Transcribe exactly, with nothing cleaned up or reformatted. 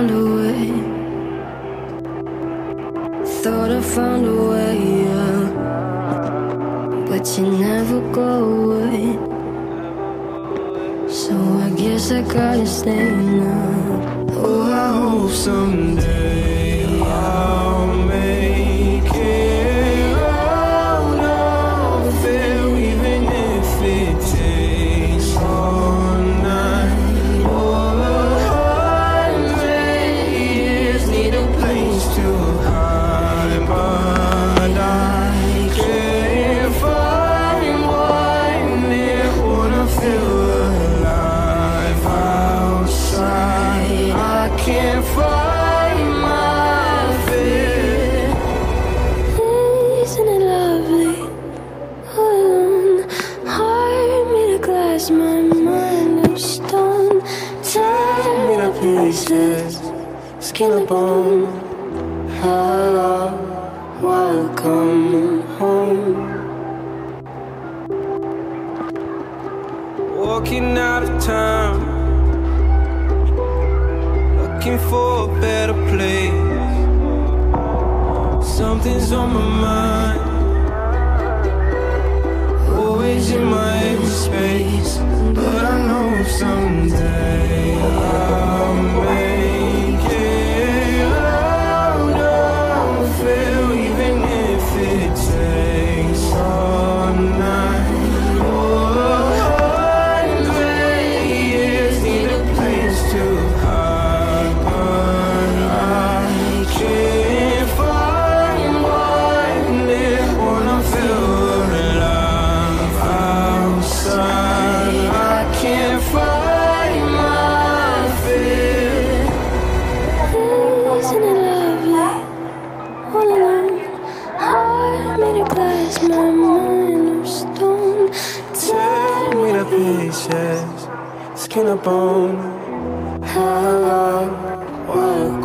found a way. Thought I found a way, yeah. But you never go away. So I guess I gotta stay now. Oh, I hope someday I'll make it out of it, even if it takes all night or a hundred years. Need a place to hide, but I can't find one near. Wanna feel can't find my fear. Isn't it lovely? All alone, heart made of glass, my mind of stone. Tear me to pieces, skin and bone. Hello, welcome home. Walking out of town, looking for a better place. Something's on my mind, always in my empty space. But I know someday I'll make it out of it, even if it takes all night or a hundred years. Need a place to hide, can't find one near. Wanna feel alive outside. I can't find my fear. Isn't it lovely? All alone, heart made of glass, my mind of stone. Tear me to pieces, skin and bone. Hello, welcome.